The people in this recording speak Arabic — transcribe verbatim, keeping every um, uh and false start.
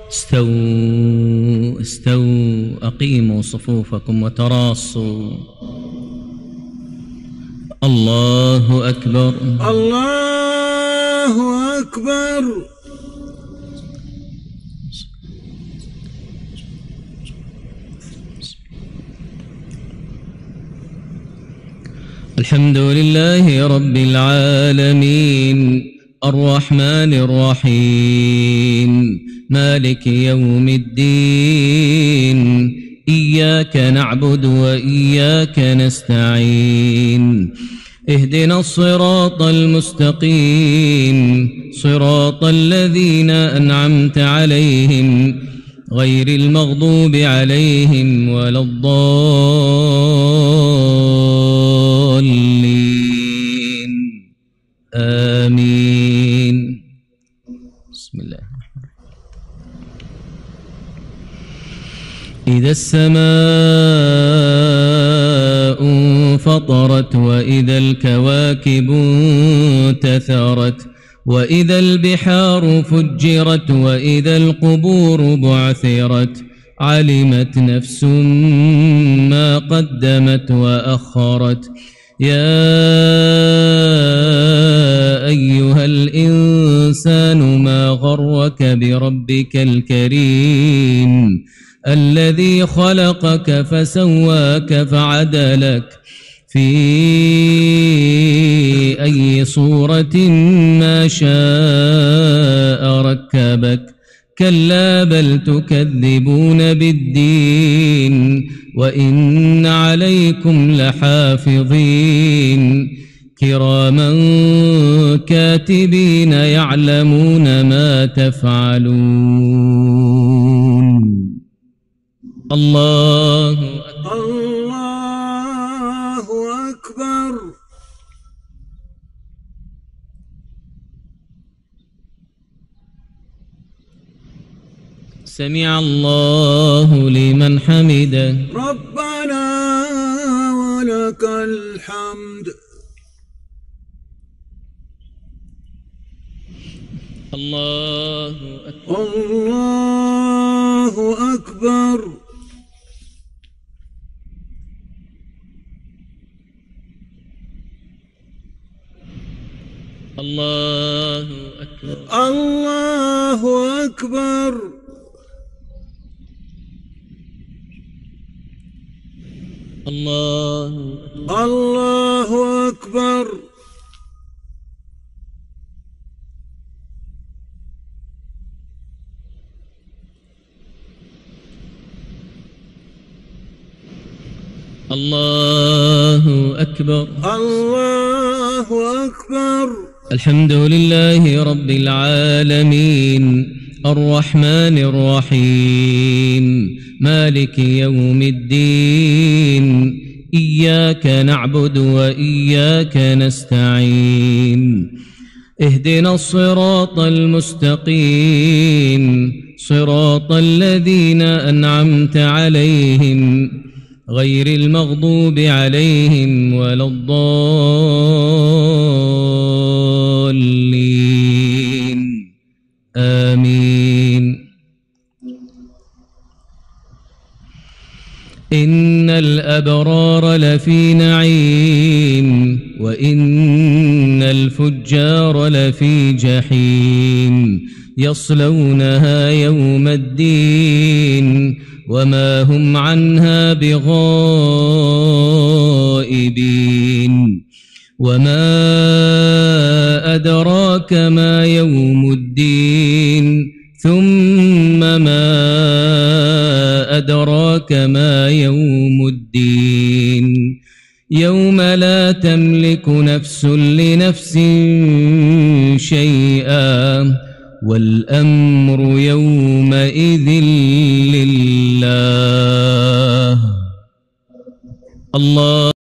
استووا استووا أقيموا صفوفكم وتراصوا. الله أكبر الله أكبر. الحمد لله رب العالمين الرحمن الرحيم مالك يوم الدين إياك نعبد وإياك نستعين اهدنا الصراط المستقيم صراط الذين أنعمت عليهم غير المغضوب عليهم ولا الضالين آمين. بسم الله الرحمن الرحيم. إذا السماء انفطرت وإذا الكواكب انتثرت وإذا البحار فجرت وإذا القبور بعثرت علمت نفس ما قدمت وأخرت. يا أيها الإنسان ما غرك بربك الكريم الذي خلقك فسواك فعدلك في أي صورة ما شاء ركبك. كلا بل تكذبون بالدين وإن عليكم لحافظين كراما كاتبين يعلمون ما تفعلون. الله أكبر. الله أكبر. سمع الله لمن حمده. ربنا ولك الحمد. الله أكبر. الله أكبر. الله أكبر. الله أكبر. الله الله أكبر. الله أكبر. الله أكبر. الحمد لله رب العالمين الرحمن الرحيم مالك يوم الدين إياك نعبد وإياك نستعين اهدنا الصراط المستقيم صراط الذين أنعمت عليهم غير المغضوب عليهم ولا الضالين آمين. إن الأبرار لفي نعيم وإن الفجار لفي جحيم يصلونها يوم الدين وما هم عنها بغائبين. وما أدراك ما يوم الدين ثم ما أدراك ما يوم الدين يوم لا تملك نفس لنفس شيئا والأمر يومئذ لله. الله